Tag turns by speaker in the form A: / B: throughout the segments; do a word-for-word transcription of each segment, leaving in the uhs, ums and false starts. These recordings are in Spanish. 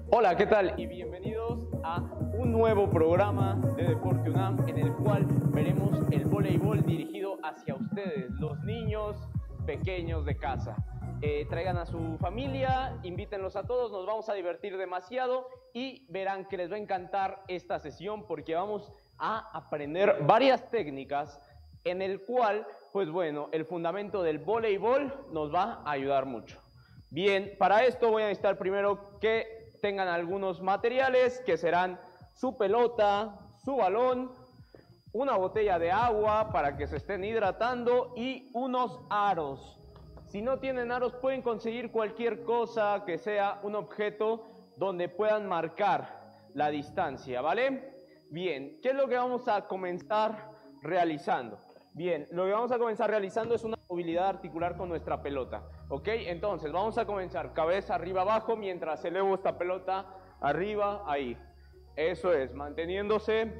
A: Hola, ¿qué tal? Y bienvenidos a un nuevo programa de Deporte UNAM en el cual veremos el voleibol dirigido hacia ustedes, los niños pequeños de casa. Eh, traigan a su familia, invítenlos a todos, nos vamos a divertir demasiado y verán que les va a encantar esta sesión porque vamos a aprender varias técnicas en el cual, pues bueno, el fundamento del voleibol nos va a ayudar mucho. Bien, para esto voy a necesitar primero que tengan algunos materiales que serán su pelota, su balón, una botella de agua para que se estén hidratando y unos aros. Si no tienen aros pueden conseguir cualquier cosa que sea un objeto donde puedan marcar la distancia, ¿vale? Bien, ¿qué es lo que vamos a comenzar realizando? Bien, lo que vamos a comenzar realizando es una movilidad articular con nuestra pelota, ¿ok? Entonces, vamos a comenzar cabeza arriba abajo mientras elevo esta pelota arriba, ahí. Eso es, manteniéndose,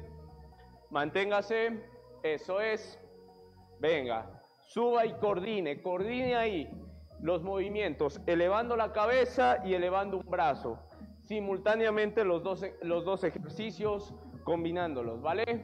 A: manténgase, eso es. Venga, suba y coordine, coordine ahí los movimientos, elevando la cabeza y elevando un brazo. Simultáneamente los dos, los dos ejercicios, combinándolos, ¿vale?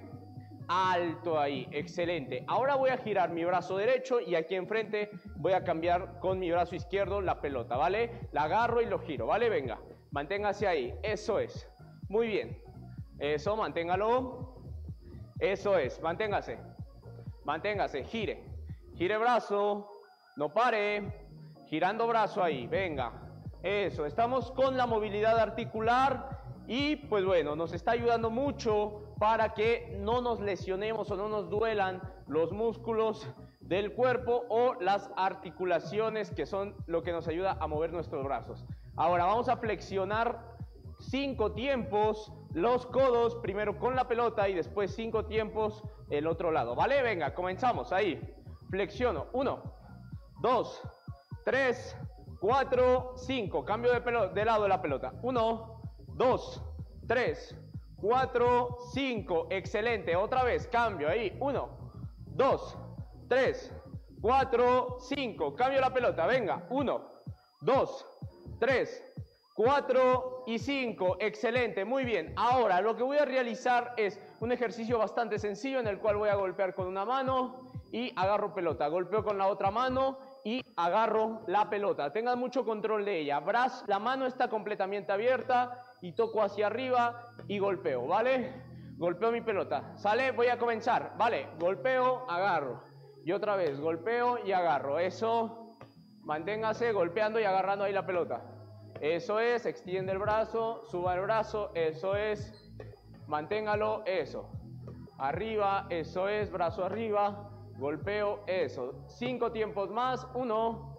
A: Alto ahí, excelente. Ahora voy a girar mi brazo derecho y aquí enfrente voy a cambiar con mi brazo izquierdo la pelota, ¿vale? La agarro y lo giro, ¿vale? Venga, manténgase ahí, eso es. Muy bien, eso, manténgalo. Eso es, manténgase. Manténgase, gire. Gire brazo, no pare. Girando brazo ahí, venga. Eso, estamos con la movilidad articular y pues bueno, nos está ayudando mucho para que no nos lesionemos o no nos duelan los músculos del cuerpo o las articulaciones, que son lo que nos ayuda a mover nuestros brazos. Ahora vamos a flexionar cinco tiempos los codos, primero con la pelota y después cinco tiempos el otro lado, ¿vale? Venga, comenzamos ahí. Flexiono, uno, dos, tres, cuatro, cinco. Cambio de, pelo de lado de la pelota. uno, dos, tres, cuatro, cinco, excelente, otra vez, cambio ahí, uno, dos, tres, cuatro, cinco, cambio la pelota, venga, uno, dos, tres, cuatro y cinco, excelente, muy bien. Ahora lo que voy a realizar es un ejercicio bastante sencillo en el cual voy a golpear con una mano y agarro pelota, golpeo con la otra mano y agarro la pelota, tengan mucho control de ella, Brazo, la mano está completamente abierta y toco hacia arriba y golpeo, ¿vale? Golpeo mi pelota, ¿sale? Voy a comenzar, ¿vale? Golpeo, agarro y otra vez, golpeo y agarro, eso, manténgase golpeando y agarrando ahí la pelota, eso es, extiende el brazo, suba el brazo, eso es, manténgalo, eso, arriba, eso es, brazo arriba, golpeo, eso, cinco tiempos más, uno,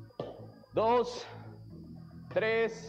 A: dos, tres,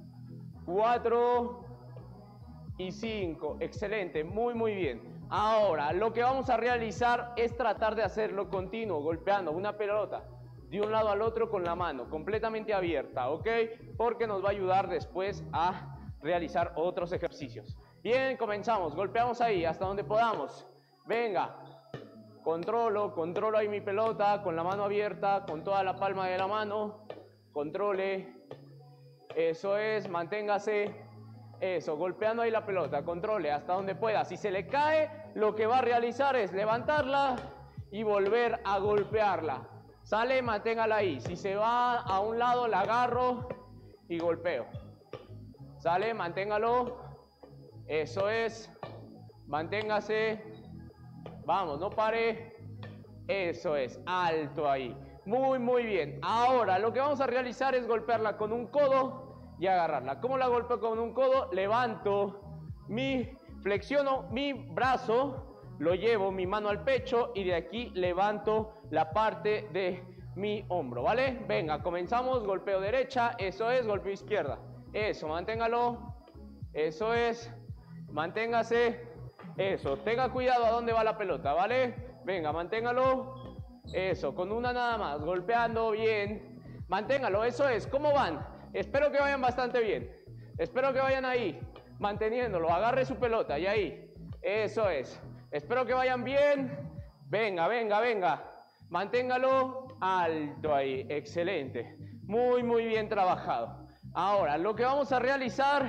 A: cuatro y cinco, excelente, muy muy bien. Ahora, lo que vamos a realizar es tratar de hacerlo continuo, golpeando una pelota de un lado al otro con la mano, completamente abierta, ¿ok? Porque nos va a ayudar después a realizar otros ejercicios. Bien, comenzamos, golpeamos ahí hasta donde podamos, venga. Controlo, controlo ahí mi pelota con la mano abierta, con toda la palma de la mano, controle, eso es, manténgase, eso, golpeando ahí la pelota, controle hasta donde pueda. Si se le cae, lo que va a realizar es levantarla y volver a golpearla. Sale, manténgala ahí. Si se va a un lado, la agarro y golpeo. Sale, manténgalo, eso es, manténgase. Vamos, no pare. Eso es, alto ahí. Muy, muy bien. Ahora, lo que vamos a realizar es golpearla con un codo y agarrarla. ¿Cómo la golpeo con un codo? Levanto mi, flexiono mi brazo, lo llevo mi mano al pecho y de aquí levanto la parte de mi hombro, ¿vale? Venga, comenzamos. Golpeo derecha, eso es, golpeo izquierda. Eso, manténgalo. Eso es, manténgase. Eso, tenga cuidado a dónde va la pelota, ¿vale? Venga, manténgalo. Eso, con una nada más, golpeando bien. Manténgalo, eso es. ¿Cómo van? Espero que vayan bastante bien. Espero que vayan ahí, manteniéndolo. Agarre su pelota y ahí. Eso es. Espero que vayan bien. Venga, venga, venga. Manténgalo alto ahí. Excelente. Muy, muy bien trabajado. Ahora, lo que vamos a realizar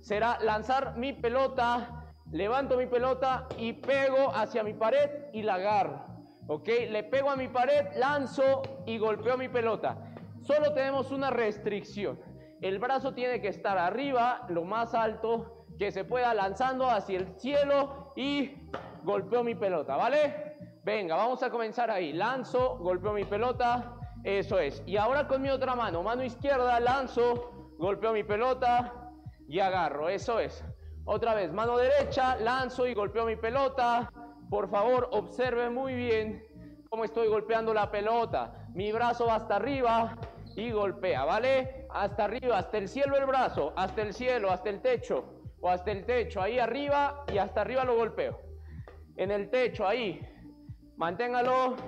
A: será lanzar mi pelota, levanto mi pelota y pego hacia mi pared y la agarro. ¿Ok? Le pego a mi pared, lanzo y golpeo mi pelota. Solo tenemos una restricción. El brazo tiene que estar arriba, lo más alto que se pueda, lanzando hacia el cielo y golpeo mi pelota, ¿vale? Venga, vamos a comenzar ahí. Lanzo, golpeo mi pelota, eso es. Y ahora con mi otra mano, mano izquierda, lanzo, golpeo mi pelota y agarro, eso es. Otra vez, mano derecha, lanzo y golpeo mi pelota. Por favor, observe muy bien cómo estoy golpeando la pelota. Mi brazo va hasta arriba y golpea, ¿vale? Hasta arriba, hasta el cielo el brazo, hasta el cielo, hasta el techo o hasta el techo, ahí arriba y hasta arriba lo golpeo. En el techo, ahí, manténgalo.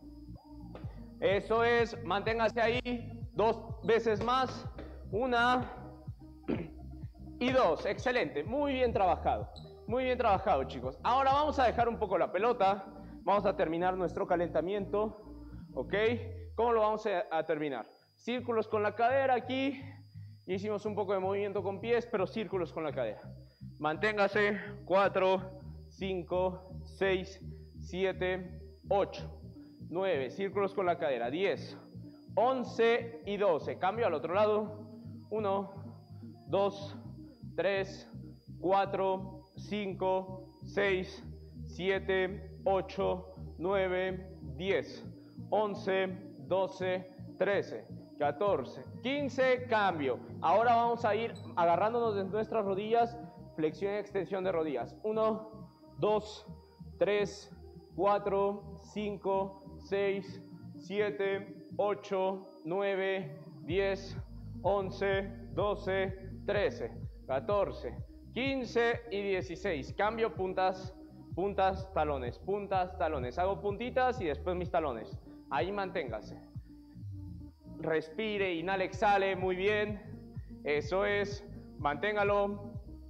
A: Eso es, manténgase ahí dos veces más. Una y dos, excelente, muy bien trabajado. Muy bien trabajado, chicos. Ahora vamos a dejar un poco la pelota. Vamos a terminar nuestro calentamiento. ¿Ok? ¿Cómo lo vamos a, a terminar? Círculos con la cadera aquí. Hicimos un poco de movimiento con pies, pero círculos con la cadera. Manténgase. cuatro, cinco, seis, siete, ocho, nueve. Círculos con la cadera. diez, once y doce. Cambio al otro lado. uno, dos, tres, cuatro, cinco, seis, siete, ocho, nueve, diez, once, doce, trece, catorce, quince, cambio. Ahora vamos a ir agarrándonos de nuestras rodillas, flexión y extensión de rodillas. uno, dos, tres, cuatro, cinco, seis, siete, ocho, nueve, diez, once, doce, trece, catorce, quince y dieciséis. Cambio puntas, puntas, talones, puntas, talones. Hago puntitas y después mis talones. Ahí manténgase. Respire, inhale, exhale, muy bien. Eso es, manténgalo.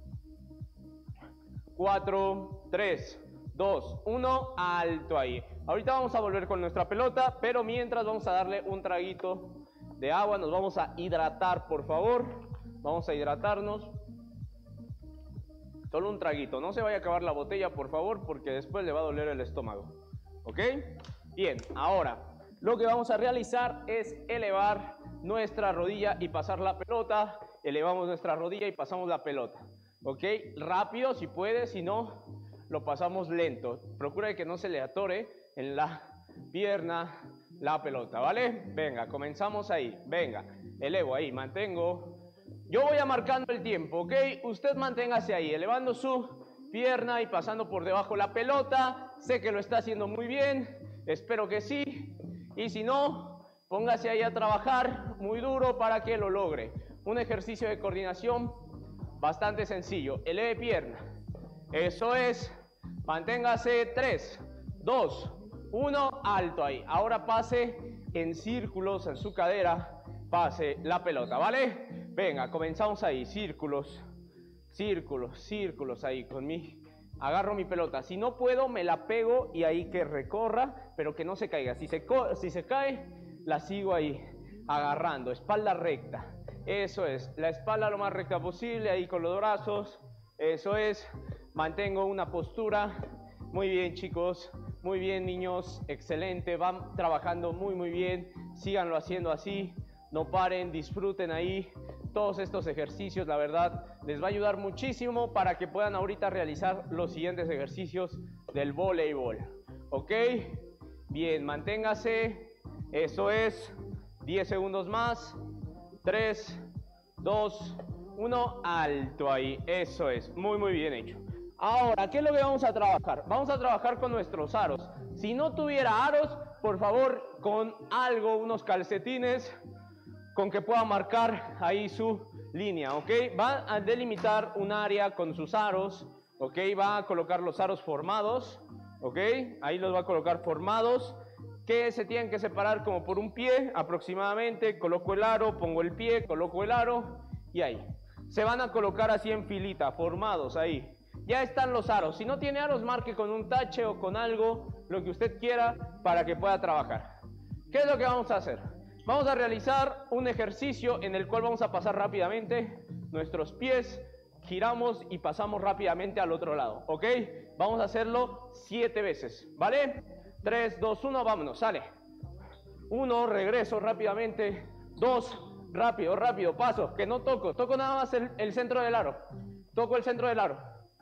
A: cuatro, tres, dos, uno, alto ahí. Ahorita vamos a volver con nuestra pelota, pero mientras vamos a darle un traguito de agua. Nos vamos a hidratar, por favor. Vamos a hidratarnos. Solo un traguito, no se vaya a acabar la botella, por favor, porque después le va a doler el estómago. ¿Ok? Bien, ahora lo que vamos a realizar es elevar nuestra rodilla y pasar la pelota. Elevamos nuestra rodilla y pasamos la pelota. ¿Ok? Rápido si puede, si no, lo pasamos lento. Procura que no se le atore en la pierna la pelota, ¿vale? Venga, comenzamos ahí. Venga, elevo ahí, mantengo. Yo voy a marcando el tiempo, ¿ok? Usted manténgase ahí, elevando su pierna y pasando por debajo la pelota. Sé que lo está haciendo muy bien, espero que sí. Y si no, póngase ahí a trabajar muy duro para que lo logre. Un ejercicio de coordinación bastante sencillo. Eleve pierna. Eso es. Manténgase. tres, dos, uno, alto ahí. Ahora pase en círculos en su cadera. Pase la pelota, ¿vale? Venga, comenzamos ahí, círculos, círculos, círculos ahí con mi, agarro mi pelota. Si no puedo, me la pego y ahí que recorra, pero que no se caiga. Si se, si se cae, la sigo ahí, agarrando, espalda recta. Eso es, la espalda lo más recta posible, ahí con los brazos. Eso es, mantengo una postura. Muy bien, chicos, muy bien, niños, excelente. Van trabajando muy, muy bien. Síganlo haciendo así. No paren, disfruten ahí todos estos ejercicios, la verdad, les va a ayudar muchísimo para que puedan ahorita realizar los siguientes ejercicios del voleibol. ¿Ok? Bien, manténgase, eso es, diez segundos más, tres, dos, uno, alto ahí, eso es, muy, muy bien hecho. Ahora, ¿qué es lo que vamos a trabajar? Vamos a trabajar con nuestros aros. Si no tuviera aros, por favor, con algo, unos calcetines, con que pueda marcar ahí su línea, ¿ok? Va a delimitar un área con sus aros, ¿ok? Va a colocar los aros formados, ¿ok? Ahí los va a colocar formados, que se tienen que separar como por un pie aproximadamente. Coloco el aro, pongo el pie, coloco el aro y ahí. Se van a colocar así en filita, formados ahí. Ya están los aros. Si no tiene aros, marque con un tache o con algo, lo que usted quiera para que pueda trabajar. ¿Qué es lo que vamos a hacer? Vamos a realizar un ejercicio en el cual vamos a pasar rápidamente nuestros pies giramos y pasamos rápidamente al otro lado, ¿ok? Vamos a hacerlo siete veces, ¿vale? tres, dos, uno, vámonos, sale. uno, regreso rápidamente. dos, rápido, rápido, paso, que no toco, toco nada más el, el centro del aro. Toco el centro del aro.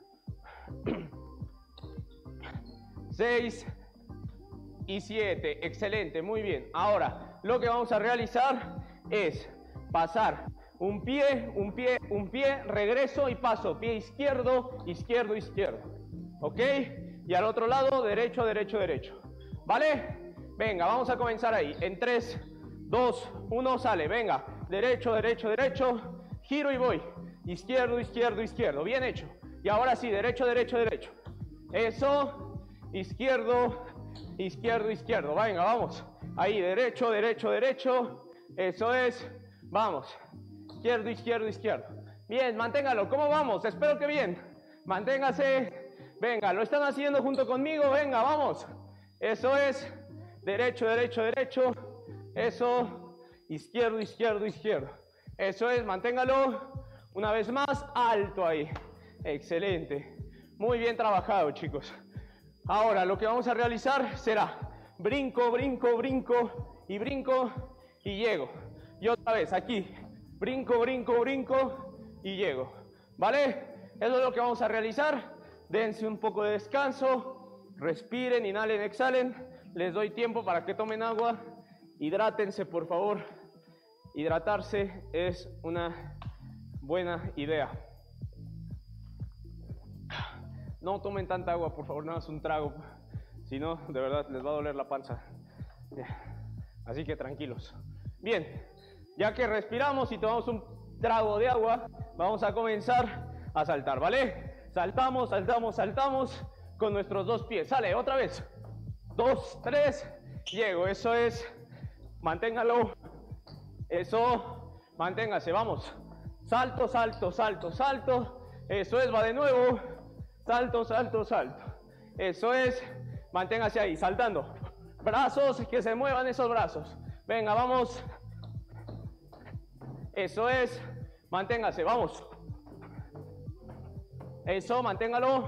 A: seis y siete, excelente, muy bien. Ahora, lo que vamos a realizar es pasar un pie, un pie, un pie, regreso y paso, pie izquierdo, izquierdo, izquierdo, ¿ok? Y al otro lado, derecho, derecho, derecho, ¿vale? Venga, vamos a comenzar ahí, en tres, dos, uno, sale, venga, derecho, derecho, derecho, giro y voy, izquierdo, izquierdo, izquierdo, bien hecho. Y ahora sí, derecho, derecho, derecho, eso, izquierdo, izquierdo, izquierdo, venga, vamos, ahí, derecho, derecho, derecho, eso es, vamos, izquierdo, izquierdo, izquierdo, bien, manténgalo, ¿cómo vamos? Espero que bien, manténgase, venga, lo están haciendo junto conmigo, venga, vamos, eso es, derecho, derecho, derecho, eso, izquierdo, izquierdo, izquierdo, eso es, manténgalo, una vez más, alto ahí, excelente, muy bien trabajado, chicos. Ahora lo que vamos a realizar será brinco, brinco, brinco y brinco y llego. Y otra vez aquí, brinco, brinco, brinco y llego. ¿Vale? Eso es lo que vamos a realizar. Dense un poco de descanso, respiren, inhalen, exhalen. Les doy tiempo para que tomen agua. Hidrátense, por favor. Hidratarse es una buena idea. No tomen tanta agua, por favor, nada más un trago. Si no, de verdad, les va a doler la panza. Así que tranquilos. Bien, ya que respiramos y tomamos un trago de agua, vamos a comenzar a saltar, ¿vale? Saltamos, saltamos, saltamos con nuestros dos pies. Sale, otra vez. Dos, tres, llego. Eso es. Manténgalo. Eso. Manténgase, vamos. Salto, salto, salto, salto. Eso es, va de nuevo. Salto, salto, salto. Eso es. Manténgase ahí, saltando. Brazos, que se muevan esos brazos. Venga, vamos. Eso es. Manténgase, vamos. Eso, manténgalo.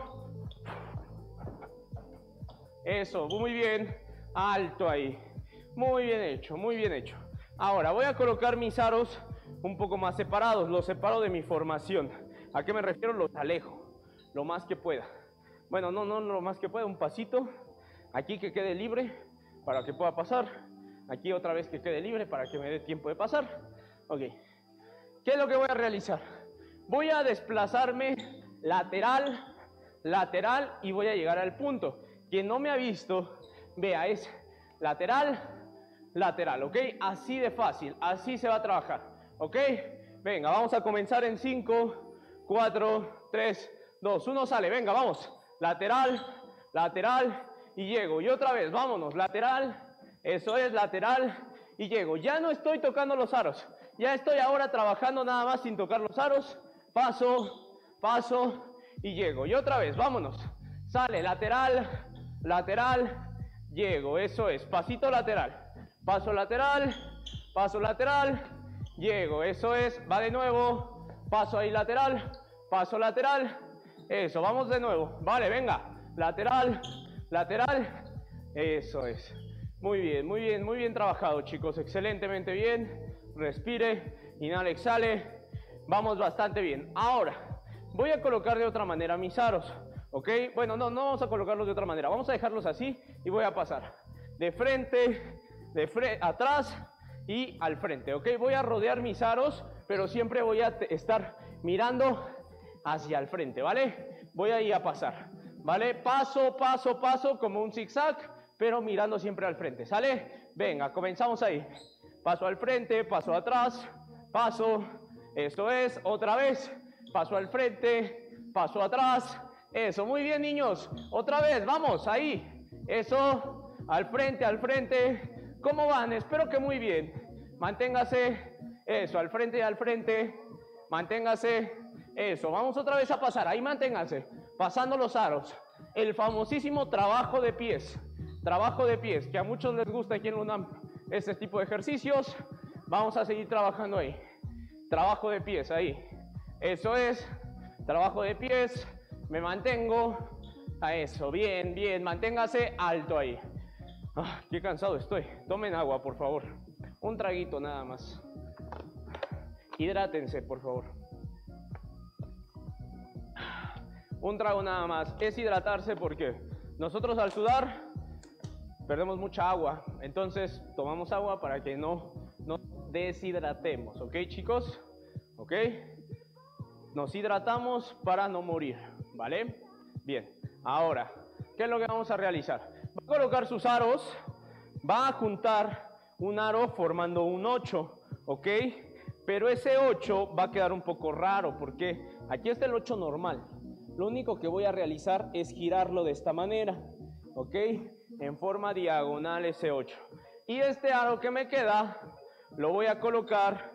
A: Eso, muy bien. Alto ahí. Muy bien hecho, muy bien hecho. Ahora, voy a colocar mis aros un poco más separados. Los separo de mi formación. ¿A qué me refiero? Los alejo lo más que pueda. Bueno, no, no, lo más que pueda, un pasito. Aquí que quede libre para que pueda pasar. Aquí otra vez que quede libre para que me dé tiempo de pasar. Ok. ¿Qué es lo que voy a realizar? Voy a desplazarme lateral, lateral y voy a llegar al punto. Quien no me ha visto, vea, es lateral, lateral, ¿ok? Así de fácil, así se va a trabajar, ¿ok? Venga, vamos a comenzar en cinco, cuatro, tres, dos, uno, sale, venga, vamos. Lateral, lateral y llego. Y otra vez, vámonos, lateral, eso es, lateral y llego. Ya no estoy tocando los aros, ya estoy ahora trabajando nada más sin tocar los aros. Paso, paso y llego. Y otra vez, vámonos. Sale, lateral, lateral, llego. Eso es, pasito lateral. Paso lateral, paso lateral, llego. Eso es, va de nuevo. Paso ahí lateral, paso lateral. Eso, vamos de nuevo. Vale, venga. Lateral, lateral. Eso es. Muy bien, muy bien, muy bien trabajado, chicos. Excelentemente bien. Respire, inhale, exhale. Vamos bastante bien. Ahora, voy a colocar de otra manera mis aros, ¿ok? Bueno, no, no vamos a colocarlos de otra manera. Vamos a dejarlos así y voy a pasar de frente, de frente, atrás y al frente, ¿ok? Voy a rodear mis aros, pero siempre voy a estar mirando hacia el frente, ¿vale? Voy a ir a pasar, ¿vale? Paso, paso, paso, como un zigzag, pero mirando siempre al frente, ¿sale? Venga, comenzamos ahí. Paso al frente, paso atrás, paso. Eso es, otra vez, paso al frente, paso atrás, eso, muy bien niños, otra vez, vamos, ahí, eso, al frente, al frente, ¿cómo van? Espero que muy bien, manténgase, eso, al frente y al frente, manténgase, eso, vamos otra vez a pasar, ahí manténgase, pasando los aros, el famosísimo trabajo de pies, trabajo de pies, que a muchos les gusta aquí en UNAM, este tipo de ejercicios, vamos a seguir trabajando ahí. Trabajo de pies ahí. Eso es. trabajo de pies, me mantengo, a eso, bien, bien, manténgase alto ahí. Ah, qué cansado estoy, tomen agua por favor, un traguito nada más, hidrátense por favor. Un trago nada más, es hidratarse porque nosotros al sudar perdemos mucha agua, entonces tomamos agua para que no nos deshidratemos, ¿ok chicos? ¿Ok? Nos hidratamos para no morir, ¿vale? Bien, ahora, ¿qué es lo que vamos a realizar? Va a colocar sus aros, va a juntar un aro formando un ocho, ¿ok? Pero ese ocho va a quedar un poco raro porque aquí está el ocho normal. Lo único que voy a realizar es girarlo de esta manera, ¿ok? En forma diagonal ese ocho. Y este aro que me queda, lo voy a colocar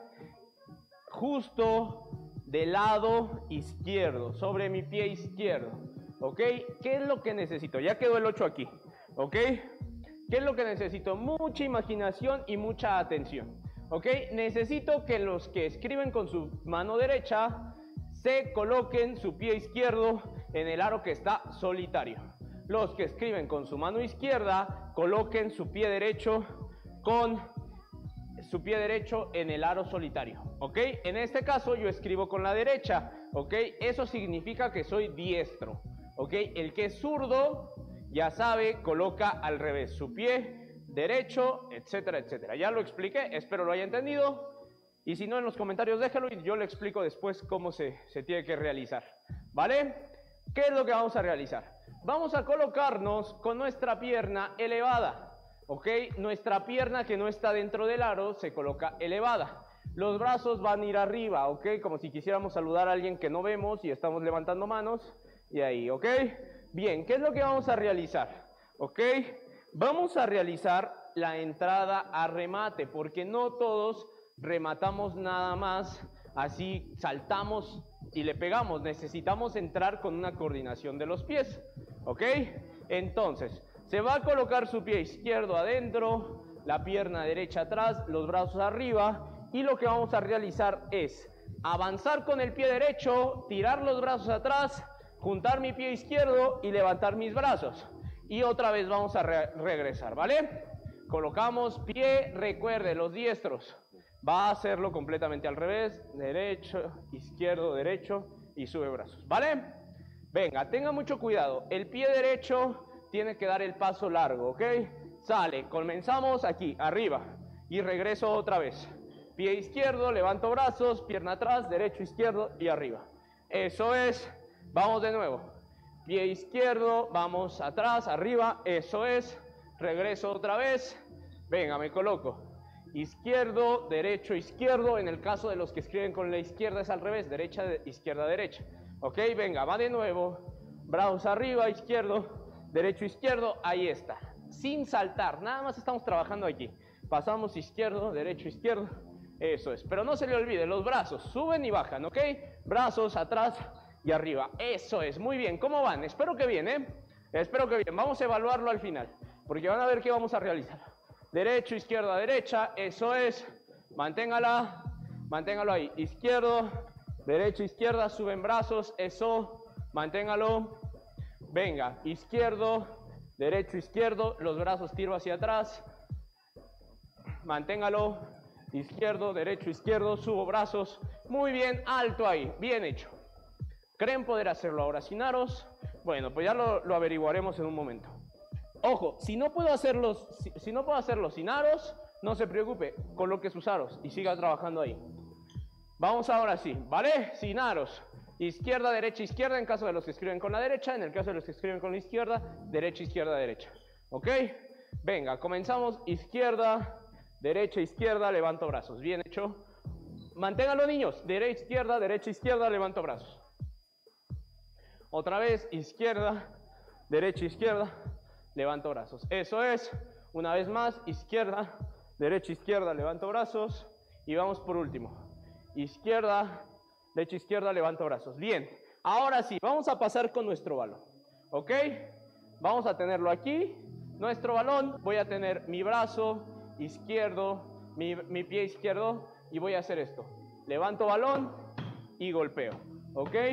A: justo del lado izquierdo, sobre mi pie izquierdo, ¿ok? ¿Qué es lo que necesito? Ya quedó el ocho aquí, ¿ok? ¿Qué es lo que necesito? Mucha imaginación y mucha atención, ¿ok? Necesito que los que escriben con su mano derecha se coloquen su pie izquierdo en el aro que está solitario. Los que escriben con su mano izquierda, coloquen su pie derecho con su pie derecho en el aro solitario, ¿ok? En este caso yo escribo con la derecha, ¿ok? Eso significa que soy diestro, ¿ok? El que es zurdo, ya sabe, coloca al revés su pie derecho, etcétera, etcétera. Ya lo expliqué, espero lo haya entendido. Y si no, en los comentarios déjalo y yo le explico después cómo se, se tiene que realizar, ¿vale? ¿Qué es lo que vamos a realizar? Vamos a colocarnos con nuestra pierna elevada, ¿ok? Nuestra pierna que no está dentro del aro se coloca elevada. Los brazos van a ir arriba, ¿ok? Como si quisiéramos saludar a alguien que no vemos y estamos levantando manos. Y ahí, ¿ok? Bien, ¿qué es lo que vamos a realizar? ¿Ok? Vamos a realizar la entrada a remate, porque no todos rematamos nada más, así saltamos y le pegamos. Necesitamos entrar con una coordinación de los pies, ¿ok? Entonces, se va a colocar su pie izquierdo adentro, la pierna derecha atrás, los brazos arriba, y lo que vamos a realizar es avanzar con el pie derecho, tirar los brazos atrás, juntar mi pie izquierdo y levantar mis brazos. Y otra vez vamos a re regresar, ¿vale? Colocamos pie, recuerde, los diestros. Va a hacerlo completamente al revés, derecho, izquierdo, derecho y sube brazos, ¿vale? Venga, tenga mucho cuidado, el pie derecho tiene que dar el paso largo, ¿ok? Sale, comenzamos aquí, arriba y regreso otra vez. Pie izquierdo, levanto brazos, pierna atrás, derecho, izquierdo y arriba. Eso es, vamos de nuevo. Pie izquierdo, vamos atrás, arriba, eso es, regreso otra vez, venga, me coloco. Izquierdo, derecho, izquierdo. En el caso de los que escriben con la izquierda es al revés, derecha, izquierda, derecha. Ok, venga, va de nuevo. Brazos arriba, izquierdo, derecho, izquierdo. Ahí está. Sin saltar, nada más estamos trabajando aquí. Pasamos izquierdo, derecho, izquierdo. Eso es. Pero no se le olvide, los brazos suben y bajan, ¿ok? Brazos atrás y arriba. Eso es. Muy bien. ¿Cómo van? Espero que bien, ¿eh? Espero que bien. Vamos a evaluarlo al final, porque van a ver qué vamos a realizar. Derecho, izquierda, derecha, eso es, manténgala, manténgalo ahí, izquierdo, derecho, izquierda, suben brazos, eso, manténgalo, venga, izquierdo, derecho, izquierdo, los brazos tiro hacia atrás, manténgalo, izquierdo, derecho, izquierdo, subo brazos, muy bien, alto ahí, bien hecho. ¿Creen poder hacerlo ahora sin aros? Bueno, pues ya lo, lo averiguaremos en un momento. Ojo, si no puedo hacerlos, si, si no puedo hacerlo sin aros, no se preocupe, coloque sus aros y siga trabajando ahí. Vamos ahora sí, ¿vale? Sin aros. Izquierda, derecha, izquierda en caso de los que escriben con la derecha, en el caso de los que escriben con la izquierda, derecha, izquierda, derecha. ¿Ok? Venga, comenzamos. Izquierda, derecha, izquierda, levanto brazos. Bien hecho. Manténganlo, niños. Derecha, izquierda, derecha, izquierda, levanto brazos. Otra vez, izquierda, derecha, izquierda, levanto brazos. Eso es. Una vez más, izquierda, derecha, izquierda, levanto brazos. Y vamos por último. Izquierda, derecha, izquierda, levanto brazos. Bien. Ahora sí, vamos a pasar con nuestro balón. ¿Ok? Vamos a tenerlo aquí. Nuestro balón. Voy a tener mi brazo izquierdo, mi, mi pie izquierdo. Y voy a hacer esto. Levanto balón y golpeo. ¿Ok?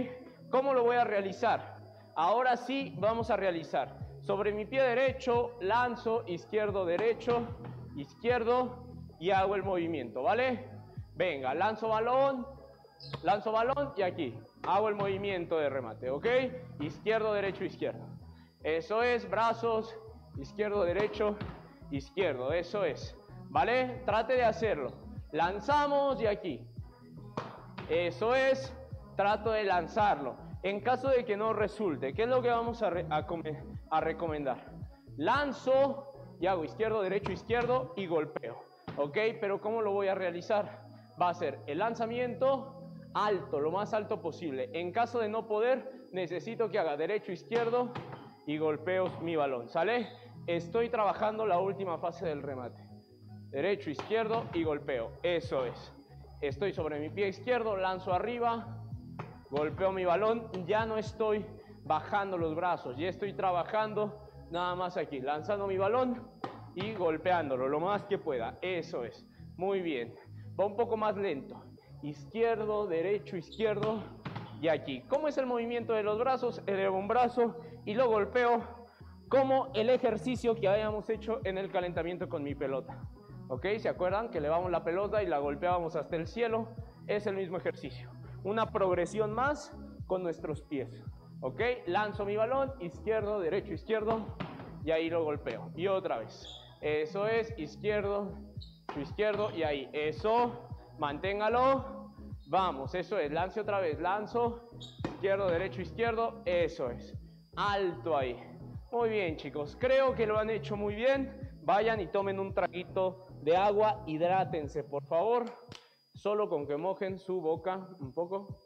A: ¿Cómo lo voy a realizar? Ahora sí vamos a realizar. Sobre mi pie derecho, lanzo, izquierdo, derecho, izquierdo y hago el movimiento, ¿vale? Venga, lanzo balón, lanzo balón y aquí hago el movimiento de remate, ¿ok? Izquierdo, derecho, izquierdo. Eso es, brazos, izquierdo, derecho, izquierdo, eso es. ¿Vale? Trate de hacerlo. Lanzamos y aquí. Eso es, trato de lanzarlo. En caso de que no resulte, ¿qué es lo que vamos a, re a, a recomendar? Lanzo y hago izquierdo, derecho, izquierdo y golpeo. ¿Ok? Pero ¿cómo lo voy a realizar? Va a ser el lanzamiento alto, lo más alto posible. En caso de no poder, necesito que haga derecho, izquierdo y golpeo mi balón. ¿Sale? Estoy trabajando la última fase del remate. Derecho, izquierdo y golpeo. Eso es. Estoy sobre mi pie izquierdo, lanzo arriba, golpeo mi balón. Ya no estoy bajando los brazos, ya estoy trabajando nada más aquí, lanzando mi balón y golpeándolo lo más que pueda. Eso es. Muy bien. Va un poco más lento. Izquierdo, derecho, izquierdo y aquí. ¿Cómo es el movimiento de los brazos? Elevo un brazo y lo golpeo como el ejercicio que habíamos hecho en el calentamiento con mi pelota. ¿Ok? ¿Se acuerdan que elevamos la pelota y la golpeábamos hasta el cielo? Es el mismo ejercicio. Una progresión más con nuestros pies. ¿Ok? Lanzo mi balón, izquierdo, derecho, izquierdo y ahí lo golpeo. Y otra vez. Eso es, izquierdo, izquierdo y ahí. Eso, manténgalo. Vamos, eso es. Lance otra vez. Lanzo, izquierdo, derecho, izquierdo. Eso es. Alto ahí. Muy bien, chicos. Creo que lo han hecho muy bien. Vayan y tomen un traguito de agua, hidrátense por favor, solo con que mojen su boca un poco,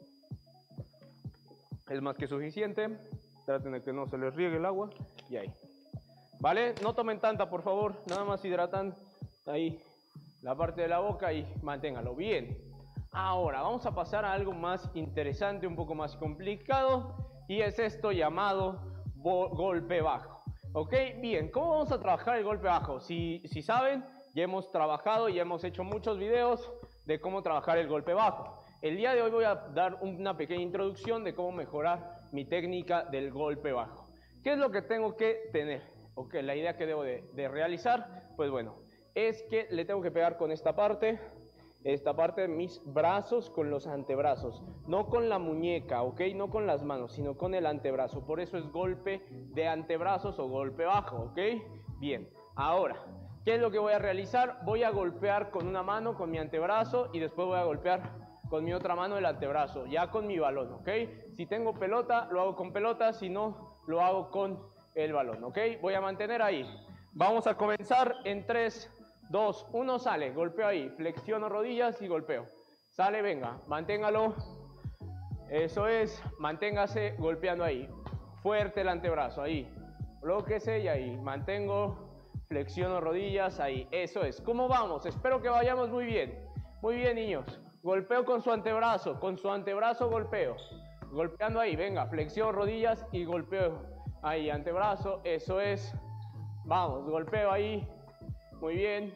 A: es más que suficiente. Traten de que no se les riegue el agua y ahí, ¿vale? No tomen tanta por favor, nada más hidratan ahí la parte de la boca y manténganlo bien. Ahora vamos a pasar a algo más interesante, un poco más complicado y es esto llamado golpe bajo. ¿Ok? Bien, ¿cómo vamos a trabajar el golpe bajo? Si, si saben, ya hemos trabajado y hemos hecho muchos videos de cómo trabajar el golpe bajo. El día de hoy voy a dar una pequeña introducción de cómo mejorar mi técnica del golpe bajo. ¿Qué es lo que tengo que tener? Ok, la idea que debo de, de realizar, pues bueno, es que le tengo que pegar con esta parte, esta parte de mis brazos con los antebrazos, no con la muñeca, ok, no con las manos, sino con el antebrazo. Por eso es golpe de antebrazos o golpe bajo, ok. Bien, ahora, ¿qué es lo que voy a realizar? Voy a golpear con una mano, con mi antebrazo, y después voy a golpear con mi otra mano el antebrazo, ya con mi balón, ok. Si tengo pelota, lo hago con pelota, si no, lo hago con el balón, ok. Voy a mantener ahí. Vamos a comenzar en tres, dos, uno, sale, golpeo ahí, flexiono rodillas y golpeo. Sale, venga, manténgalo. Eso es, manténgase golpeando ahí. Fuerte el antebrazo, ahí. Blóquese y ahí, mantengo, flexiono rodillas, ahí. Eso es. ¿Cómo vamos? Espero que vayamos muy bien. Muy bien, niños. Golpeo con su antebrazo, con su antebrazo golpeo. Golpeando ahí, venga, flexiono rodillas y golpeo. Ahí, antebrazo, eso es. Vamos, golpeo ahí. Muy bien.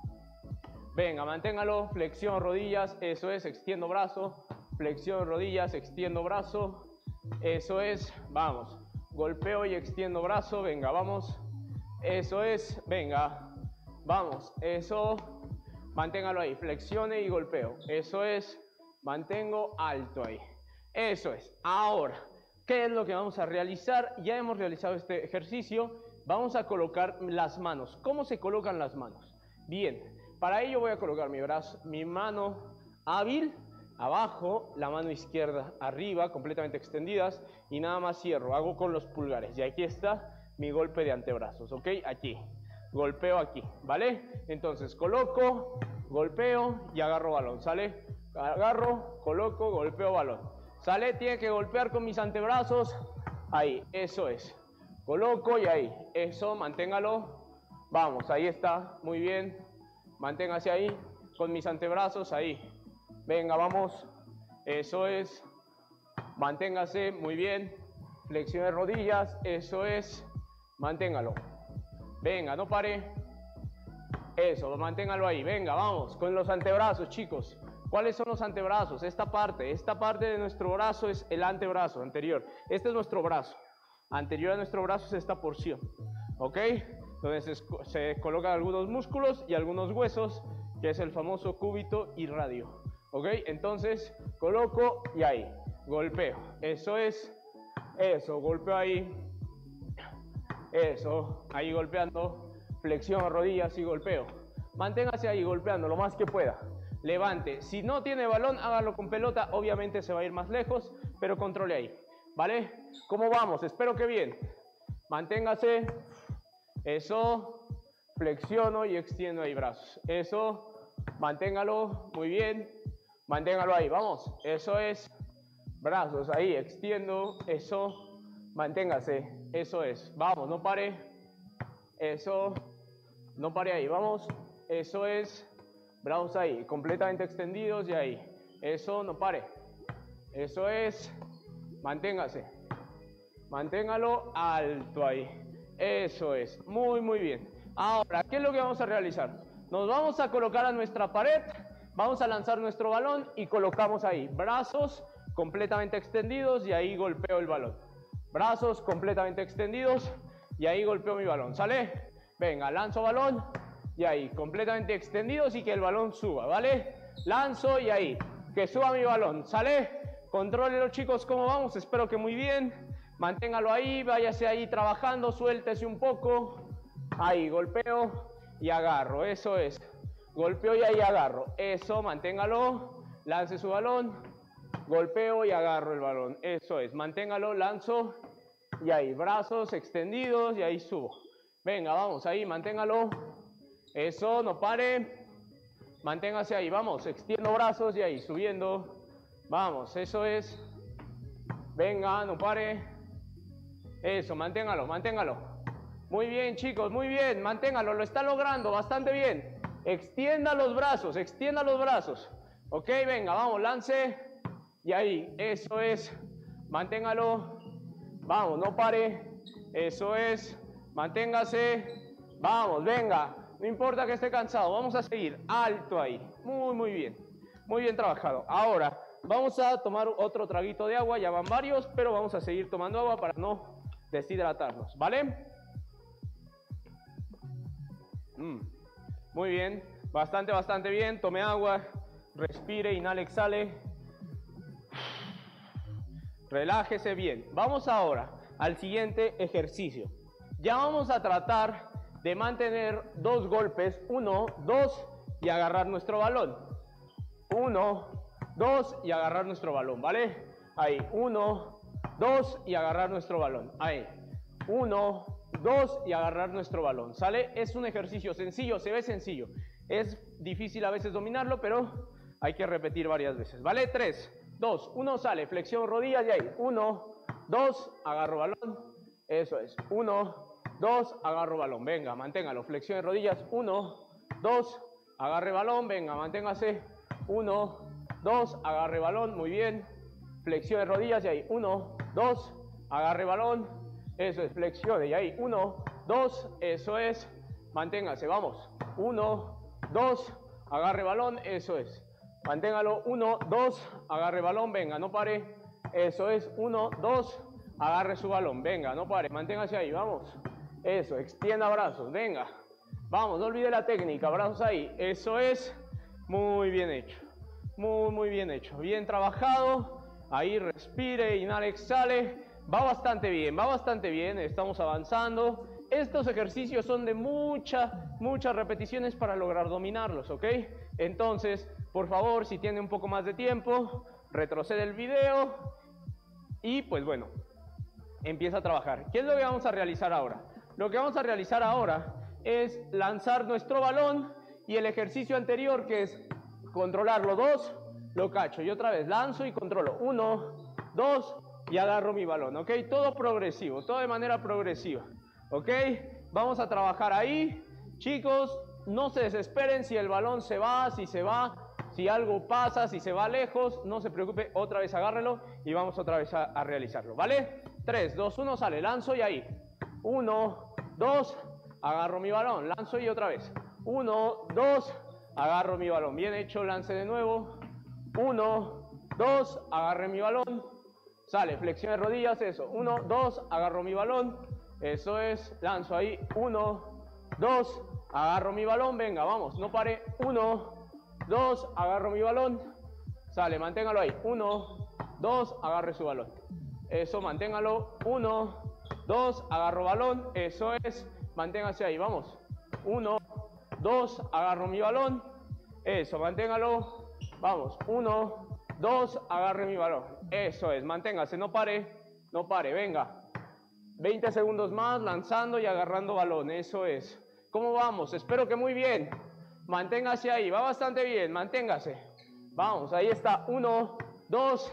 A: Venga, manténgalo. Flexión rodillas. Eso es. Extiendo brazo. Flexión rodillas. Extiendo brazo. Eso es. Vamos. Golpeo y extiendo brazo. Venga, vamos. Eso es. Venga. Vamos. Eso. Manténgalo ahí. Flexione y golpeo. Eso es. Mantengo alto ahí. Eso es. Ahora, ¿qué es lo que vamos a realizar? Ya hemos realizado este ejercicio. Vamos a colocar las manos. ¿Cómo se colocan las manos? Bien, para ello voy a colocar mi brazo, mi mano hábil abajo, la mano izquierda arriba, completamente extendidas, y nada más cierro, hago con los pulgares. Y aquí está mi golpe de antebrazos, ¿ok? Aquí, golpeo aquí, ¿vale? Entonces coloco, golpeo y agarro balón, ¿sale? Agarro, coloco, golpeo balón, ¿sale? Tiene que golpear con mis antebrazos, ahí, eso es. Coloco y ahí, eso, manténgalo. Vamos, ahí está, muy bien. Manténgase ahí, con mis antebrazos, ahí. Venga, vamos. Eso es. Manténgase, muy bien. Flexione rodillas, eso es. Manténgalo. Venga, no pare. Eso, manténgalo ahí. Venga, vamos, con los antebrazos, chicos. ¿Cuáles son los antebrazos? Esta parte, esta parte de nuestro brazo es el antebrazo anterior. Este es nuestro brazo. Anterior a nuestro brazo es esta porción, ¿ok? Donde se, se colocan algunos músculos y algunos huesos, que es el famoso cúbito y radio, ¿ok? Entonces, coloco y ahí, golpeo. Eso es, eso, golpeo ahí. Eso, ahí golpeando. Flexión a rodillas y golpeo. Manténgase ahí golpeando lo más que pueda. Levante. Si no tiene balón, hágalo con pelota. Obviamente se va a ir más lejos, pero controle ahí. ¿Vale? ¿Cómo vamos? Espero que bien. Manténgase. Eso. Flexiono y extiendo ahí brazos. Eso. Manténgalo. Muy bien. Manténgalo ahí. Vamos. Eso es. Brazos ahí. Extiendo. Eso. Manténgase. Eso es. Vamos. No pare. Eso. No pare ahí. Vamos. Eso es. Brazos ahí. Completamente extendidos y ahí. Eso. No pare. Eso es. Manténgase. Manténgalo alto ahí. Eso es. Muy, muy bien. Ahora, ¿qué es lo que vamos a realizar? Nos vamos a colocar a nuestra pared. Vamos a lanzar nuestro balón y colocamos ahí. Brazos completamente extendidos y ahí golpeo el balón. Brazos completamente extendidos y ahí golpeo mi balón. ¿Sale? Venga, lanzo balón y ahí. Completamente extendidos y que el balón suba. ¿Vale? Lanzo y ahí. Que suba mi balón. ¿Sale? Contrólelo, chicos, cómo vamos. Espero que muy bien. Manténgalo ahí. Váyase ahí trabajando. Suéltese un poco. Ahí, golpeo y agarro. Eso es. Golpeo y ahí agarro. Eso, manténgalo. Lance su balón. Golpeo y agarro el balón. Eso es. Manténgalo, lanzo. Y ahí, brazos extendidos y ahí subo. Venga, vamos, ahí, manténgalo. Eso, no pare. Manténgase ahí, vamos. Extiendo brazos y ahí, subiendo. Vamos, eso es. Venga, no pare. Eso, manténgalo, manténgalo. Muy bien, chicos, muy bien. Manténgalo, lo está logrando bastante bien. Extienda los brazos, extienda los brazos. Ok, venga, vamos, lance. Y ahí, eso es. Manténgalo. Vamos, no pare. Eso es. Manténgase. Vamos, venga. No importa que esté cansado, vamos a seguir. Alto ahí. Muy, muy bien. Muy bien trabajado. Ahora, vamos a tomar otro traguito de agua. Ya van varios, pero vamos a seguir tomando agua para no deshidratarnos. ¿Vale? Mm. Muy bien. Bastante, bastante bien. Tome agua. Respire, inhale, exhale. Relájese bien. Vamos ahora al siguiente ejercicio. Ya vamos a tratar de mantener dos golpes. Uno, dos y agarrar nuestro balón. Uno, dos y agarrar nuestro balón, ¿vale? Ahí. Uno, dos y agarrar nuestro balón. Ahí. Uno, dos y agarrar nuestro balón. ¿Sale? Es un ejercicio sencillo, se ve sencillo. Es difícil a veces dominarlo, pero hay que repetir varias veces. ¿Vale? Tres, dos, uno, sale. Flexión rodillas y ahí. Uno, dos, agarro balón. Eso es. Uno, dos, agarro balón. Venga, manténgalo. Flexión de rodillas. Uno, dos, agarre balón. Venga, manténgase. Uno, dos, agarre balón. Muy bien. Flexión de rodillas y ahí. Uno, dos, agarre balón. Eso es. Flexión y ahí. Uno, dos, eso es. Manténgase. Vamos. Uno, dos, agarre balón. Eso es. Manténgalo. Uno, dos, agarre balón. Venga, no pare. Eso es. Uno, dos, agarre su balón. Venga, no pare. Manténgase ahí. Vamos. Eso. Extienda brazos. Venga. Vamos. No olvide la técnica. Brazos ahí. Eso es. Muy bien hecho. Muy, muy bien hecho. Bien trabajado. Ahí respire, inhale, exhale. Va bastante bien. Va bastante bien. Estamos avanzando. Estos ejercicios son de muchas, muchas repeticiones para lograr dominarlos, ¿ok? Entonces, por favor, si tiene un poco más de tiempo, retrocede el video y pues bueno, empieza a trabajar. ¿Qué es lo que vamos a realizar ahora? Lo que vamos a realizar ahora es lanzar nuestro balón y el ejercicio anterior, que es controlarlo. Dos, lo cacho y otra vez lanzo y controlo. Uno, dos y agarro mi balón, ¿ok? Todo progresivo, todo de manera progresiva. ¿Ok? Vamos a trabajar ahí. Chicos, no se desesperen si el balón se va, si se va, si algo pasa, si se va lejos. No se preocupe, otra vez agárrelo y vamos otra vez a, a realizarlo, ¿vale? tres, dos, uno, sale, lanzo y ahí. uno, dos, agarro mi balón, lanzo y otra vez. uno, dos, agarro mi balón. Bien hecho, lance de nuevo. uno, dos, agarre mi balón, sale, flexión de rodillas, eso, uno, dos, agarro mi balón, eso es, lanzo ahí, uno, dos, agarro mi balón, venga, vamos, no pare, uno, dos, agarro mi balón, sale, manténgalo ahí, uno, dos, agarre su balón, eso, manténgalo, uno, dos, agarro balón, eso es, manténgase ahí, vamos, uno, dos, agarro mi balón, eso, manténgalo, vamos, uno, dos, agarre mi balón, eso es, manténgase, no pare, no pare, venga, veinte segundos más, lanzando y agarrando balón, eso es, ¿cómo vamos? Espero que muy bien, manténgase ahí, va bastante bien, manténgase, vamos, ahí está, uno, dos,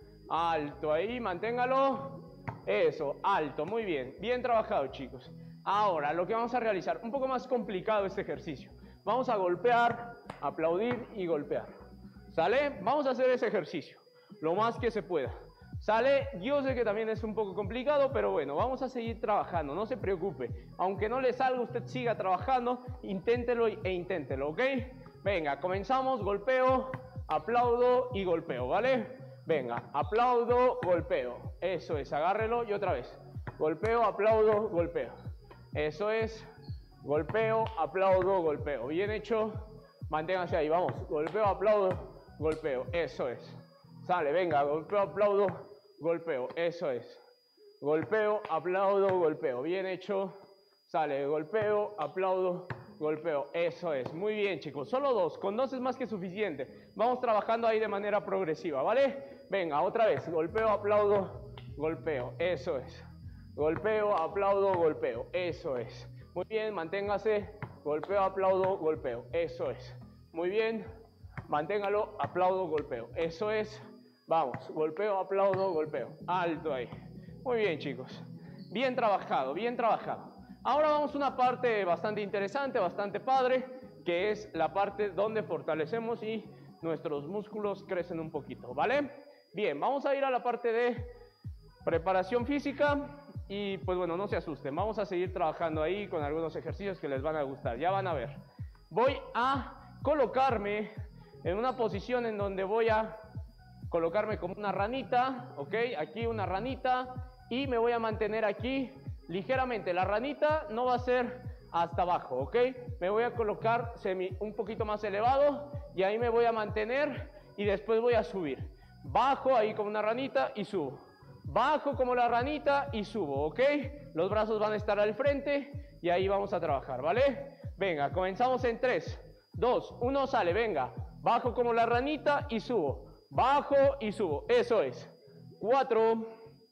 A: alto, ahí, manténgalo, eso, alto, muy bien, bien trabajado, chicos. Ahora, lo que vamos a realizar, un poco más complicado este ejercicio. Vamos a golpear, aplaudir y golpear. ¿Sale? Vamos a hacer ese ejercicio, lo más que se pueda. ¿Sale? Yo sé que también es un poco complicado, pero bueno, vamos a seguir trabajando, no se preocupe. Aunque no le salga, usted siga trabajando, inténtelo e inténtelo, ¿ok? Venga, comenzamos, golpeo, aplaudo y golpeo, ¿vale? Venga, aplaudo, golpeo. Eso es, agárrelo y otra vez. Golpeo, aplaudo, golpeo. Eso es, golpeo, aplaudo, golpeo. Bien hecho, manténgase ahí, vamos. Golpeo, aplaudo, golpeo. Eso es. Sale, venga, golpeo, aplaudo, golpeo. Eso es. Golpeo, aplaudo, golpeo. Bien hecho. Sale, golpeo, aplaudo, golpeo. Eso es. Muy bien, chicos. Solo dos. Con dos es más que suficiente. Vamos trabajando ahí de manera progresiva, ¿vale? Venga, otra vez. Golpeo, aplaudo, golpeo. Eso es. Golpeo, aplaudo, golpeo. Eso es. Muy bien, manténgase. Golpeo, aplaudo, golpeo. Eso es. Muy bien. Manténgalo, aplaudo, golpeo. Eso es. Vamos. Golpeo, aplaudo, golpeo. Alto ahí. Muy bien, chicos. Bien trabajado, bien trabajado. Ahora vamos a una parte bastante interesante, bastante padre, que es la parte donde fortalecemos y nuestros músculos crecen un poquito, ¿vale? Bien, vamos a ir a la parte de preparación física. Y pues bueno, no se asusten, vamos a seguir trabajando ahí con algunos ejercicios que les van a gustar, ya van a ver. Voy a colocarme en una posición en donde voy a colocarme como una ranita, ¿ok? Aquí una ranita y me voy a mantener aquí ligeramente. La ranita no va a ser hasta abajo, ¿ok? Me voy a colocar semi, un poquito más elevado y ahí me voy a mantener y después voy a subir. Bajo ahí como una ranita y subo. Bajo como la ranita y subo, ¿ok? Los brazos van a estar al frente y ahí vamos a trabajar, ¿vale? Venga, comenzamos en tres, dos, uno, sale, venga. Bajo como la ranita y subo. Bajo y subo, eso es. cuatro,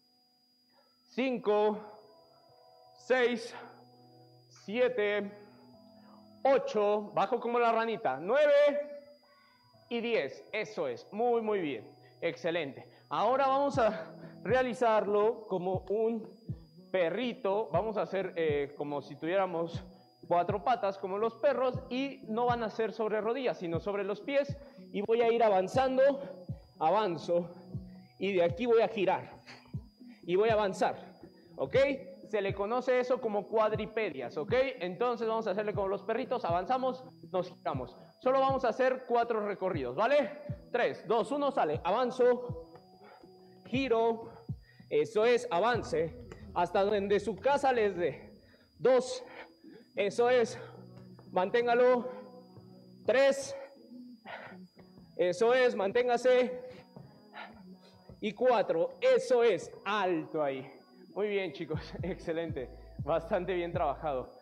A: cinco, seis, siete, ocho, bajo como la ranita, nueve y diez, eso es, muy muy bien, excelente. Ahora vamos a realizarlo como un perrito, vamos a hacer eh, como si tuviéramos cuatro patas como los perros y no van a ser sobre rodillas sino sobre los pies y voy a ir avanzando, avanzo y de aquí voy a girar y voy a avanzar, ¿ok? Se le conoce eso como cuadripedias, ¿ok? Entonces vamos a hacerle como los perritos, avanzamos, nos giramos. Solo vamos a hacer cuatro recorridos, ¿vale? tres, dos, uno, sale, avanzo, giro, eso es, avance, hasta donde su casa les dé. dos, eso es, manténgalo. tres, eso es, manténgase. Y cuatro, eso es, alto ahí. Muy bien, chicos, excelente, bastante bien trabajado.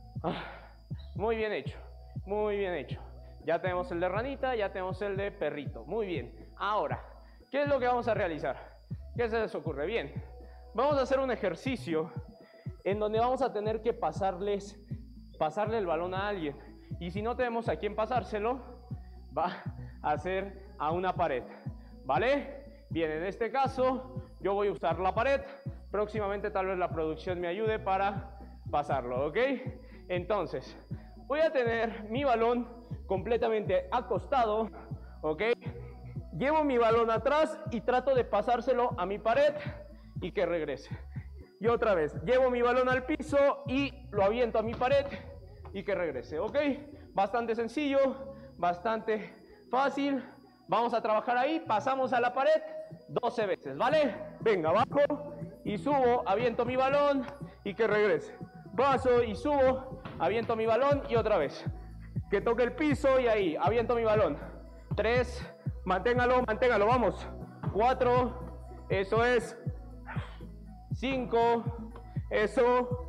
A: Muy bien hecho, muy bien hecho. Ya tenemos el de ranita, ya tenemos el de perrito. Muy bien. Ahora, ¿qué es lo que vamos a realizar? ¿Qué se les ocurre? Bien, vamos a hacer un ejercicio en donde vamos a tener que pasarles, pasarle el balón a alguien. Y si no tenemos a quién pasárselo, va a ser a una pared, ¿vale? Bien, en este caso, yo voy a usar la pared. Próximamente tal vez la producción me ayude para pasarlo, ¿ok? Entonces, voy a tener mi balón completamente acostado, ¿ok? Llevo mi balón atrás y trato de pasárselo a mi pared y que regrese. Y otra vez, llevo mi balón al piso y lo aviento a mi pared y que regrese, ¿ok? Bastante sencillo, bastante fácil. Vamos a trabajar ahí, pasamos a la pared doce veces, ¿vale? Venga, bajo y subo, aviento mi balón y que regrese. Paso y subo, aviento mi balón y otra vez. Que toque el piso y ahí, aviento mi balón. Tres, manténgalo, manténgalo, vamos. Cuatro, eso es. Cinco, eso.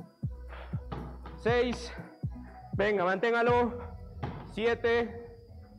A: Seis, venga, manténgalo. Siete,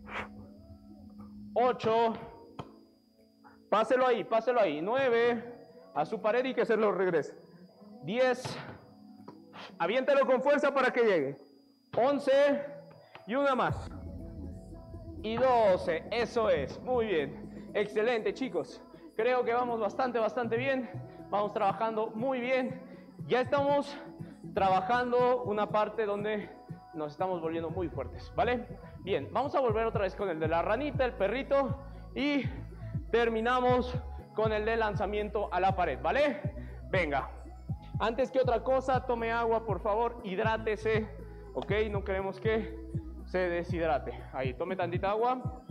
A: ocho, páselo ahí, páselo ahí. Nueve, a su pared y que se lo regrese. Diez, aviéntelo con fuerza para que llegue. Once, y una más. Y doce, eso es, muy bien. Excelente, chicos. Creo que vamos bastante, bastante bien. Vamos trabajando muy bien. Ya estamos trabajando una parte donde nos estamos volviendo muy fuertes, ¿vale? Bien, vamos a volver otra vez con el de la ranita, el perrito, y terminamos con el de lanzamiento a la pared, ¿vale? Venga, antes que otra cosa, tome agua, por favor, hidrátese, ¿ok? No queremos que se deshidrate. Ahí, tome tantita agua.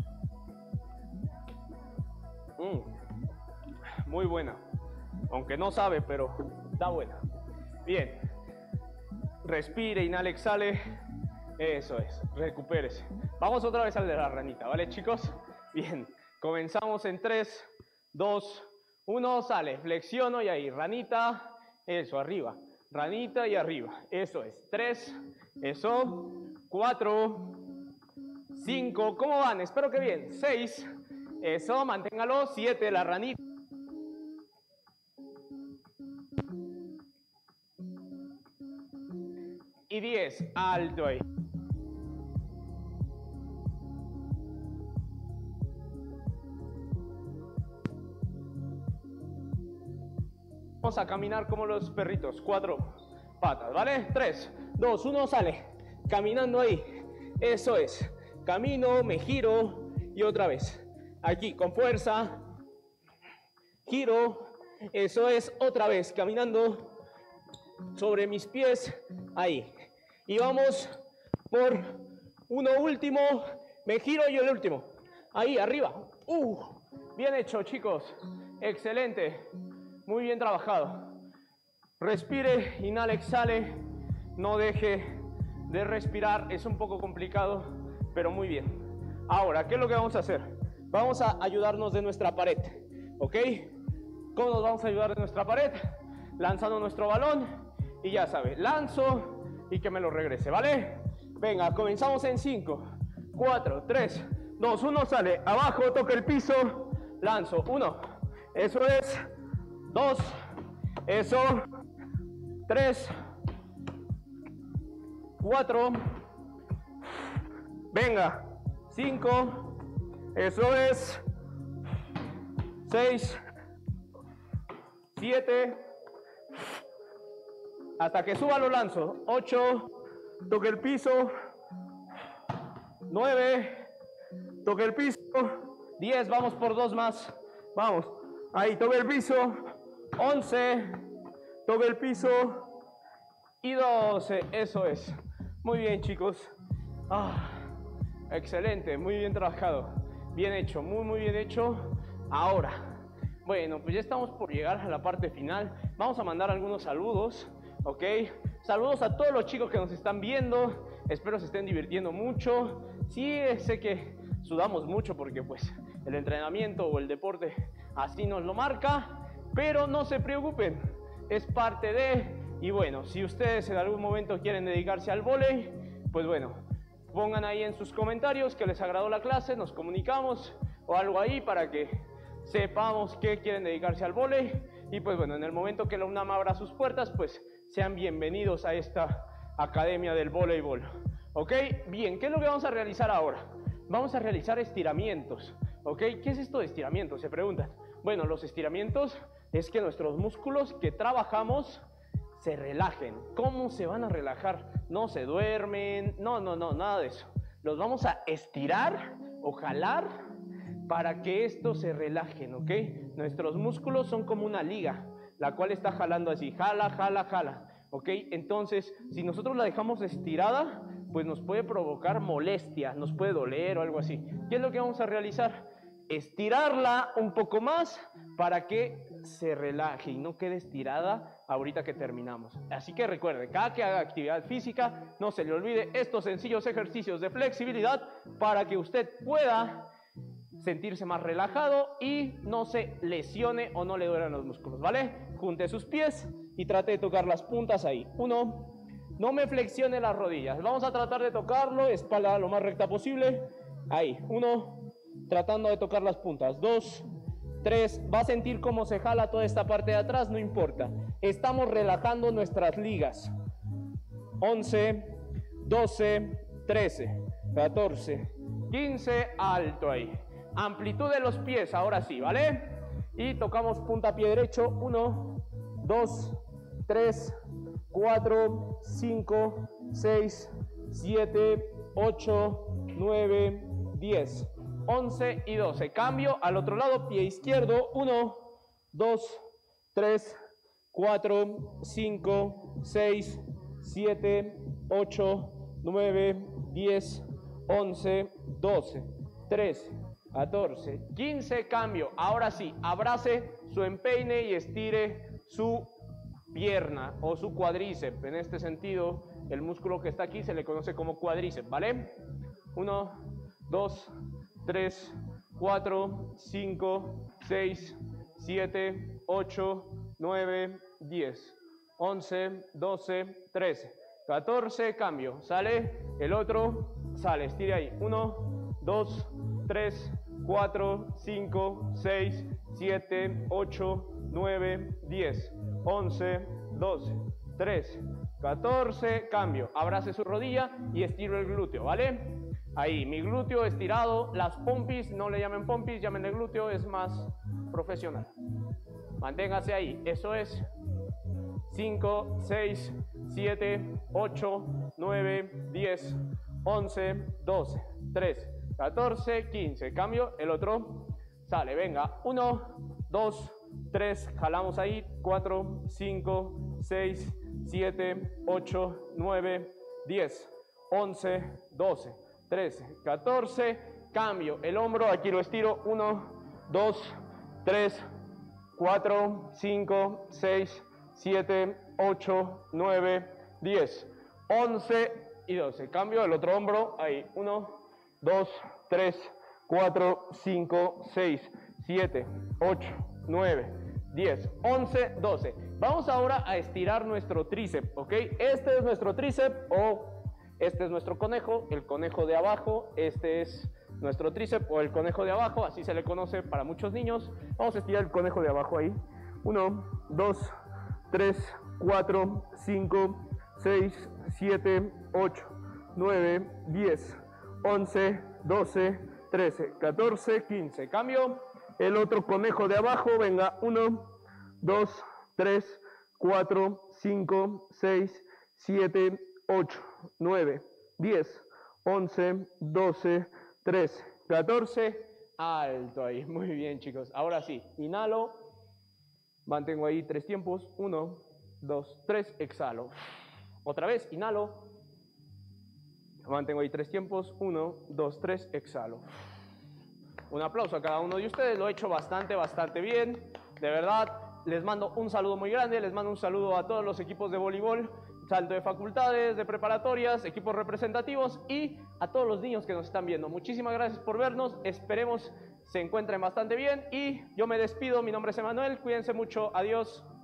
A: Mm, muy buena, aunque no sabe, pero está buena. Bien, respire, inhale, exhale. Eso es, recupérese. Vamos otra vez al de la ranita, ¿vale, chicos? Bien, comenzamos en tres, dos, uno, sale, flexiono y ahí, ranita, eso, arriba, ranita y arriba, eso es, tres, eso, cuatro, cinco, ¿cómo van? Espero que bien, seis, eso, manténgalo, siete, la ranita. Y diez, alto ahí. Vamos a caminar como los perritos, cuatro patas, ¿vale? Tres, dos, uno, sale. Caminando ahí, eso es. Camino, me giro y otra vez. Aquí, con fuerza. Giro, eso es, otra vez. Caminando sobre mis pies, ahí. Y vamos por uno último, me giro y el último. Ahí, arriba. Uh, bien hecho, chicos. Excelente. Muy bien trabajado. Respire, inhale, exhale. No deje de respirar. Es un poco complicado, pero muy bien. Ahora, ¿qué es lo que vamos a hacer? Vamos a ayudarnos de nuestra pared, ¿ok? ¿Cómo nos vamos a ayudar de nuestra pared? Lanzando nuestro balón y ya sabe, lanzo y que me lo regrese, ¿vale? Venga, comenzamos en cinco, cuatro, tres, dos, uno, sale. Abajo, toca el piso, lanzo. uno, eso es. dos, eso. tres, cuatro, venga. cinco, eso es. seis, siete, hasta que suba lo lanzo. ocho, toque el piso. nueve, toque el piso. diez, vamos por dos más. Vamos, ahí, toque el piso. once, toque el piso. Y doce, eso es. Muy bien, chicos. Ah, excelente, muy bien trabajado. Bien hecho, muy, muy bien hecho. Ahora, bueno, pues ya estamos por llegar a la parte final. Vamos a mandar algunos saludos, ¿ok? Saludos a todos los chicos que nos están viendo. Espero se estén divirtiendo mucho. Sí, sé que sudamos mucho porque pues el entrenamiento o el deporte así nos lo marca. Pero no se preocupen, es parte de... Y bueno, si ustedes en algún momento quieren dedicarse al vóley, pues bueno, pongan ahí en sus comentarios que les agradó la clase, nos comunicamos o algo ahí para que sepamos que quieren dedicarse al vóley. Y pues bueno, en el momento que la UNAM abra sus puertas, pues sean bienvenidos a esta Academia del Voleibol. ¿Ok? Bien, ¿qué es lo que vamos a realizar ahora? Vamos a realizar estiramientos. ¿Ok? ¿Qué es esto de estiramientos? Se preguntan. Bueno, los estiramientos es que nuestros músculos que trabajamos se relajen. ¿Cómo se van a relajar? No se duermen, no, no, no, nada de eso. Los vamos a estirar o jalar para que estos se relajen, ¿ok? Nuestros músculos son como una liga, la cual está jalando así, jala, jala, jala, ¿ok? Entonces, si nosotros la dejamos estirada, pues nos puede provocar molestia, nos puede doler o algo así. ¿Qué es lo que vamos a realizar? Estirarla un poco más para que se relaje y no quede estirada ahorita que terminamos. Así que recuerde, cada que haga actividad física, no se le olvide estos sencillos ejercicios de flexibilidad para que usted pueda sentirse más relajado y no se lesione o no le duelan los músculos, ¿vale? Junte sus pies y trate de tocar las puntas ahí. Uno, no me flexione las rodillas. Vamos a tratar de tocarlo, espalda lo más recta posible. Ahí, uno, tratando de tocar las puntas. Dos, tres, va a sentir cómo se jala toda esta parte de atrás, no importa. Estamos relajando nuestras ligas. once, doce, trece, catorce, quince, alto ahí. Amplitud de los pies, ahora sí, ¿vale? Y tocamos punta pie derecho. uno, dos, tres, cuatro, cinco, seis, siete, ocho, nueve, diez, once y doce. Cambio al otro lado, pie izquierdo. uno, dos, tres, cuatro, cinco, seis, siete, ocho, nueve, diez, once, doce, trece, catorce, quince. Cambio. Ahora sí, abrace su empeine y estire su pierna o su cuádriceps. En este sentido, el músculo que está aquí se le conoce como cuádriceps, ¿vale? uno, dos, tres, cuatro, cinco, seis, siete, ocho, nueve, diez, once, doce, trece, catorce. Cambio. Sale. El otro sale. Estire ahí. uno, dos, tres, cuatro, cinco, seis, siete, ocho, nueve, diez, once, doce, trece, catorce. Cambio. Abrace su rodilla y estiro el glúteo, ¿vale? Ahí, mi glúteo estirado. Las pompis, no le llamen pompis, llámenle glúteo, es más profesional. Manténgase ahí. Eso es. cinco, seis, siete, ocho, nueve, diez, once, doce, trece, catorce, quince. Cambio. El otro sale. Venga. uno, dos, tres. Jalamos ahí. cuatro, cinco, seis, siete, ocho, nueve, diez, once, doce, trece, catorce. Cambio. El hombro. Aquí lo estiro. uno, dos, tres, cuatro, cinco, seis, siete, ocho, nueve, diez, once y doce. Cambio. El otro hombro. Ahí. uno, dos, tres, cuatro, cinco, seis, siete, ocho, nueve, diez, once, doce. Vamos ahora a estirar nuestro tríceps, ¿ok? Este es nuestro tríceps o este es nuestro conejo, el conejo de abajo. Este es nuestro tríceps o el conejo de abajo, así se le conoce para muchos niños. Vamos a estirar el conejo de abajo ahí. uno, dos, tres, cuatro, cinco, seis, siete, ocho, nueve, diez, once, doce, trece, catorce, quince. Cambio. El otro conejo de abajo. Venga. uno, dos, tres, cuatro, cinco, seis, siete, ocho, nueve, diez, once, doce, trece, catorce. Alto ahí. Muy bien, chicos. Ahora sí. Inhalo. Mantengo ahí tres tiempos. uno, dos, tres. Exhalo. Otra vez. Inhalo. Mantengo ahí tres tiempos. uno, dos, tres. Exhalo. Un aplauso a cada uno de ustedes. Lo he hecho bastante, bastante bien. De verdad, les mando un saludo muy grande. Les mando un saludo a todos los equipos de voleibol, tanto de facultades, de preparatorias, equipos representativos y a todos los niños que nos están viendo. Muchísimas gracias por vernos. Esperemos se encuentren bastante bien y yo me despido. Mi nombre es Emanuel. Cuídense mucho. Adiós.